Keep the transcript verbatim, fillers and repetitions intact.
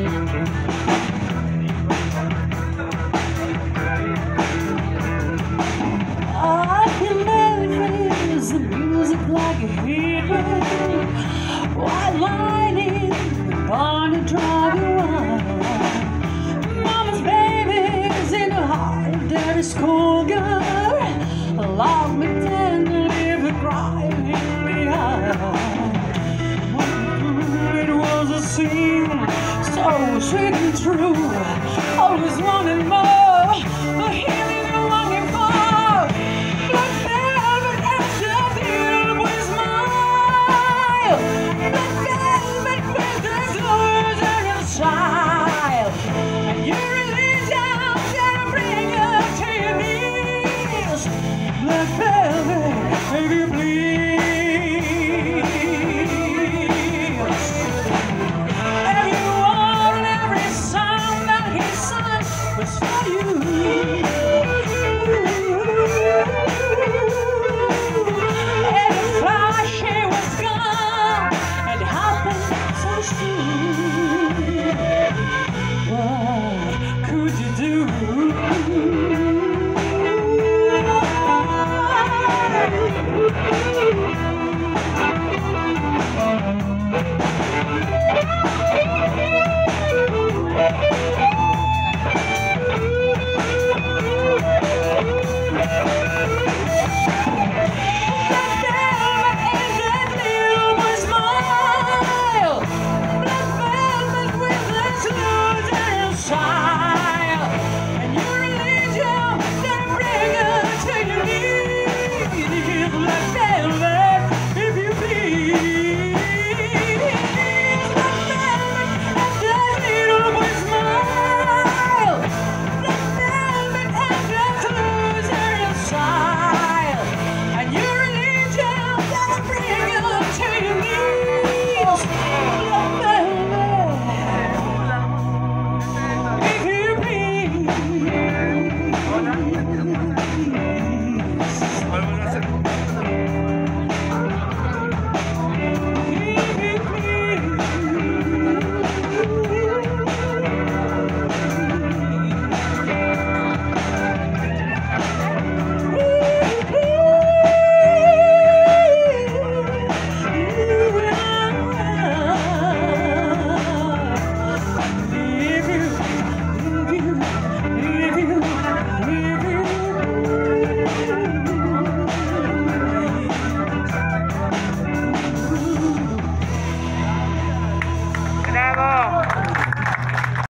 I can barely feel the music like a hero. White lining, born to drive you wild. Mama's baby's in the heart of daddy's schoolgirl. Love me tenderly if I cry in the aisle. It was a scene so sweet and true. Always wanted more.